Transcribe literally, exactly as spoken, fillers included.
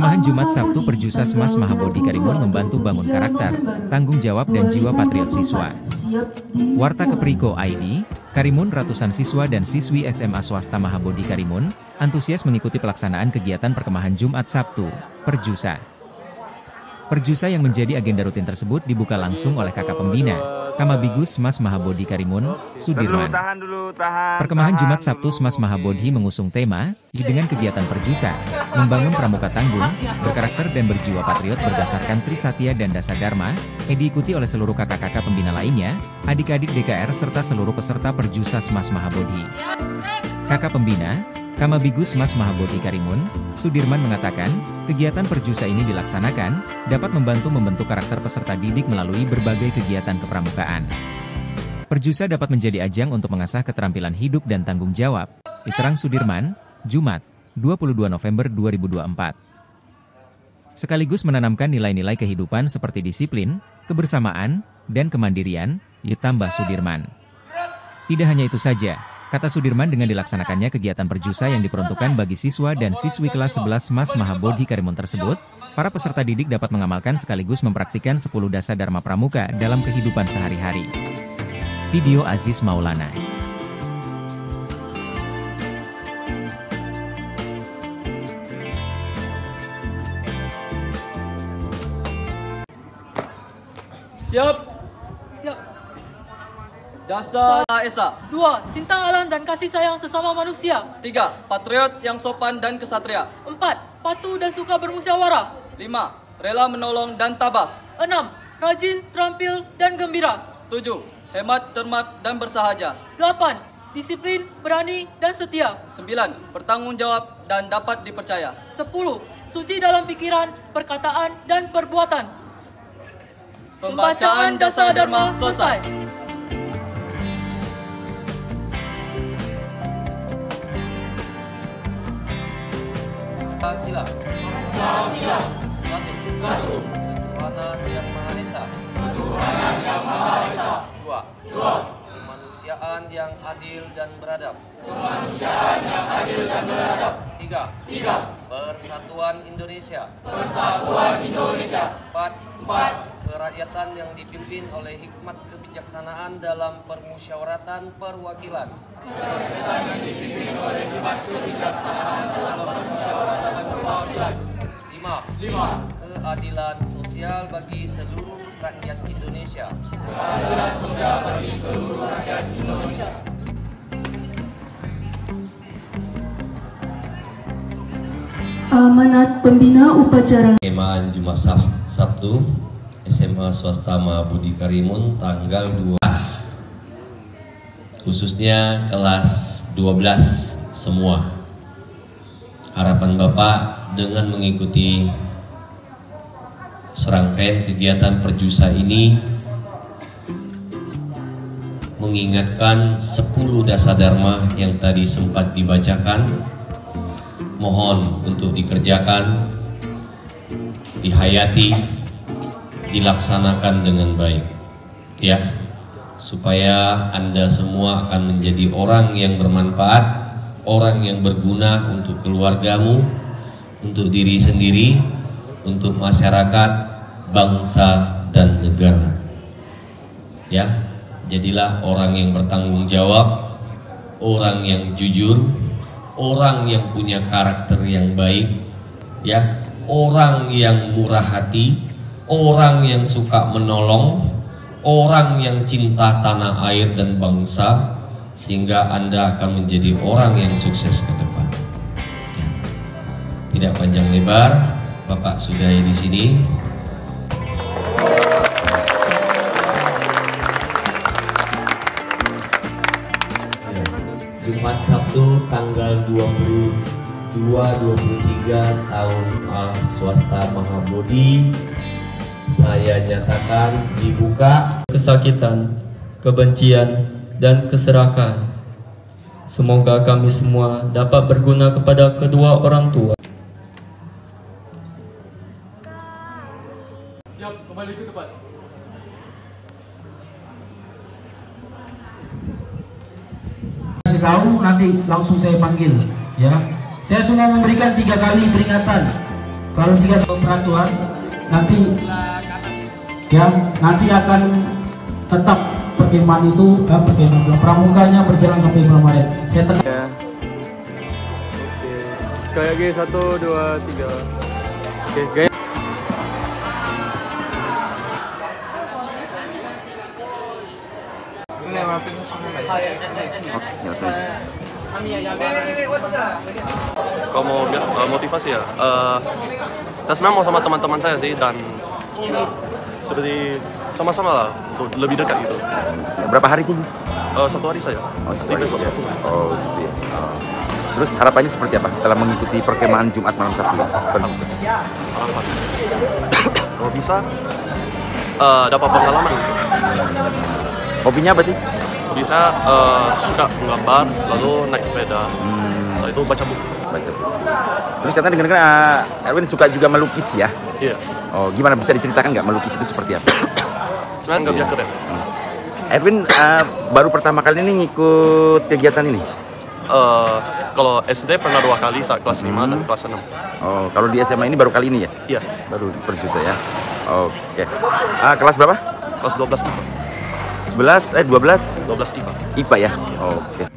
Perkemahan Jumat Sabtu Perjusa Smas Mahabodhi Karimun membantu bangun karakter, tanggung jawab dan jiwa patriot siswa. Warta Kepriko I D, Karimun ratusan siswa dan siswi S M A swasta Mahabodhi Karimun, antusias mengikuti pelaksanaan kegiatan perkemahan Jumat Sabtu, Perjusa. Perjusa yang menjadi agenda rutin tersebut dibuka langsung oleh kakak pembina, Kamabigus Smas Mahabodhi Karimun, Sudirman. Tahan dulu, tahan, Perkemahan tahan Jumat Sabtu Smas Mahabodhi mengusung tema, dengan kegiatan Perjusa, membangun pramuka tangguh, berkarakter dan berjiwa patriot berdasarkan Trisatya dan Dasadharma, yang diikuti oleh seluruh kakak-kakak pembina lainnya, adik-adik D K R serta seluruh peserta Perjusa Smas Mahabodhi. Kakak pembina, Kamabigus Smas Mahabodhi Karimun, Sudirman mengatakan, kegiatan Perjusa ini dilaksanakan, dapat membantu membentuk karakter peserta didik melalui berbagai kegiatan kepramukaan. Perjusa dapat menjadi ajang untuk mengasah keterampilan hidup dan tanggung jawab, diterang Sudirman, Jumat, dua puluh dua November dua ribu dua puluh empat. Sekaligus menanamkan nilai-nilai kehidupan seperti disiplin, kebersamaan, dan kemandirian, ditambah Sudirman. Tidak hanya itu saja, kata Sudirman, dengan dilaksanakannya kegiatan Perjusa yang diperuntukkan bagi siswa dan siswi kelas sebelas Smas Mahabodhi Karimun tersebut, para peserta didik dapat mengamalkan sekaligus mempraktikkan sepuluh dasar Dharma Pramuka dalam kehidupan sehari-hari. Video Aziz Maulana. Siap. Siap. Dasar Esa. Dua, cinta alam dan kasih sayang sesama manusia. Tiga, patriot yang sopan dan kesatria. Empat, patuh dan suka bermusyawarah. Lima, rela menolong dan tabah. Enam, rajin, terampil, dan gembira. Tujuh, hemat, cermat, dan bersahaja. Delapan, disiplin, berani, dan setia. Sembilan, bertanggung jawab dan dapat dipercaya. Sepuluh, suci dalam pikiran, perkataan, dan perbuatan. Pembacaan Dasar Dharma selesai. Sila. Sila. Satu. Satu. Ketuhanan yang Maha Esa. Ketuhanan yang Maha Esa. Dua. Dua. Kemanusiaan yang adil dan beradab. Kemanusiaan yang adil dan beradab. Tiga. Tiga. Persatuan Indonesia. Persatuan Indonesia. Empat. Empat. Kerakyatan yang dipimpin oleh hikmat kebijaksanaan dalam permusyawaratan perwakilan. Kerakyatan yang dipimpin oleh hikmat kebijaksanaan dalam permusyawaratan perwakilan. Lima. Lima. Keadilan sosial bagi seluruh rakyat Indonesia. Keadilan sosial bagi seluruh rakyat Indonesia. Amanat Pembina Upacara Perkemahan Jumat Sabtu S M A swasta Mahabodhi Karimun tanggal dua, khususnya kelas dua belas semua. Harapan Bapak dengan mengikuti serangkaian kegiatan Perjusa ini mengingatkan sepuluh dasar dharma yang tadi sempat dibacakan, mohon untuk dikerjakan, dihayati, dilaksanakan dengan baik, ya, supaya Anda semua akan menjadi orang yang bermanfaat, orang yang berguna untuk keluargamu, untuk diri sendiri, untuk masyarakat, bangsa dan negara. Ya, jadilah orang yang bertanggung jawab, orang yang jujur, orang yang punya karakter yang baik, ya, orang yang murah hati, orang yang suka menolong, orang yang cinta tanah air dan bangsa, sehingga Anda akan menjadi orang yang sukses ke depan. Ya. Tidak panjang lebar, Bapak sudahi di sini. Jumat Sabtu tanggal dua puluh dua dua puluh tiga tahun A swasta Mahabodhi, saya nyatakan dibuka. Kesakitan, kebencian, dan keserakahan. Semoga kami semua dapat berguna kepada kedua orang tua. Siap, kembali ke depan. Kasih tahu nanti langsung saya panggil, ya. Saya cuma memberikan tiga kali peringatan. kalau tiga peraturan nanti ya nanti akan tetap perkemahan itu eh, perkemahan pramuganya berjalan sampai bulan Maret. Saya tekan. Ya. Oke. Sekali lagi satu dua tiga. Oke, gaya. Kalau mau uh, motivasi ya, uh, saya sebenarnya mau sama teman-teman saya sih dan seperti sama-sama lah untuk lebih dekat gitu. Berapa hari sih? Uh, satu hari saja. Oh, satu Di hari besok ya. Sabtu. Oh, gitu ya. Oh. Terus harapannya seperti apa setelah mengikuti perkemahan Jumat malam Sabtu? Harapan. Kalau bisa uh, dapat pengalaman. Hobinya apa sih? Bisa uh, suka menggambar, lalu naik sepeda. Hmm. Setelah itu baca buku. Baca buku. Terus katanya dengar-dengar uh, Erwin suka juga melukis ya? Iya. Oh, gimana bisa diceritakan nggak melukis itu seperti apa? Sebenarnya nggak biasa keren. Hmm. Erwin uh, baru pertama kali ini ngikut kegiatan ini? Uh, kalau S D pernah dua kali saat kelas lima Hmm. dan kelas enam. Oh, kalau di S M A ini baru kali ini ya? Iya. Baru perjusa ya? Oke. Ah, kelas berapa? Kelas dua belas I P A. sebelas, eh dua belas? dua belas I P A. I P A ya? Oke.